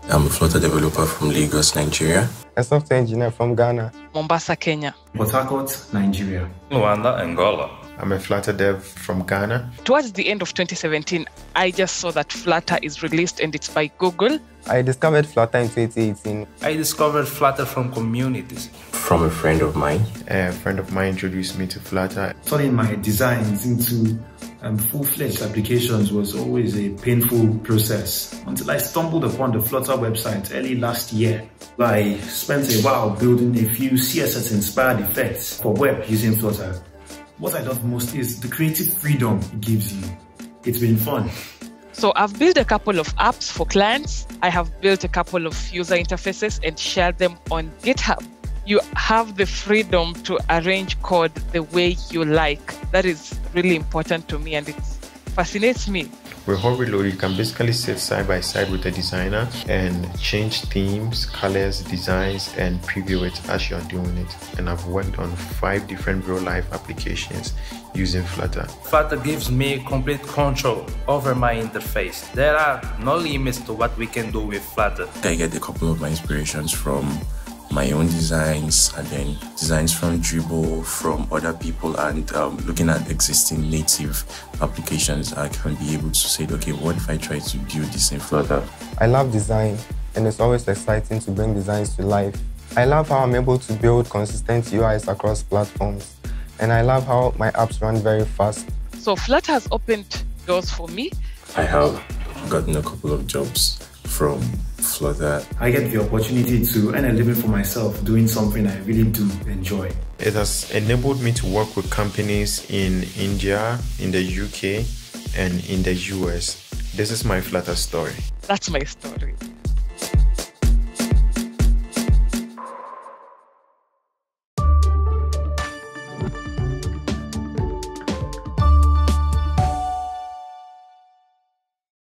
I'm a Flutter developer from Lagos, Nigeria. A software engineer from Ghana. Mombasa, Kenya. Port Harcourt, Nigeria. Luanda, Angola. I'm a Flutter dev from Ghana. Towards the end of 2017, I just saw that Flutter is released and it's by Google. I discovered Flutter in 2018. I discovered Flutter from communities. From a friend of mine. A friend of mine introduced me to Flutter. Turning my designs into full-fledged applications was always a painful process until I stumbled upon the Flutter website early last year. I spent a while building a few CSS-inspired effects for web using Flutter. What I love most is the creative freedom it gives you. It's been fun. So I've built a couple of apps for clients. I have built a couple of user interfaces and shared them on GitHub. You have the freedom to arrange code the way you like. That is really important to me and it fascinates me. With Hot Reload, you can basically sit side by side with the designer and change themes, colors, designs, and preview it as you're doing it. And I've worked on 5 different real-life applications using Flutter. Flutter gives me complete control over my interface. There are no limits to what we can do with Flutter. I get a couple of my inspirations from my own designs and then designs from Dribble, from other people, and looking at existing native applications, I can be able to say, okay, what if I try to build this in Flutter? I love design and it's always exciting to bring designs to life. I love how I'm able to build consistent UIs across platforms and I love how my apps run very fast. So Flutter has opened doors for me. I have gotten a couple of jobs from Flutter. I get the opportunity to earn a living for myself doing something I really do enjoy. It has enabled me to work with companies in India, in the UK, and in the US. This is my Flutter story. That's my story.